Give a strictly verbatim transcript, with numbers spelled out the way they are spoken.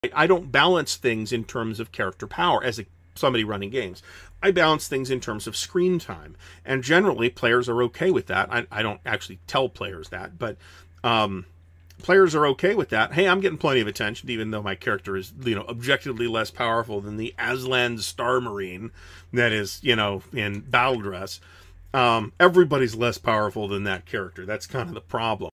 I don't balance things in terms of character power as a, somebody running games. I balance things in terms of screen time. And generally, players are okay with that. I, I don't actually tell players that, but um, players are okay with that. Hey, I'm getting plenty of attention, even though my character is, you know, objectively less powerful than the Aslan Star Marine that is, you know, in battle dress. Um, everybody's less powerful than that character. That's kind of the problem.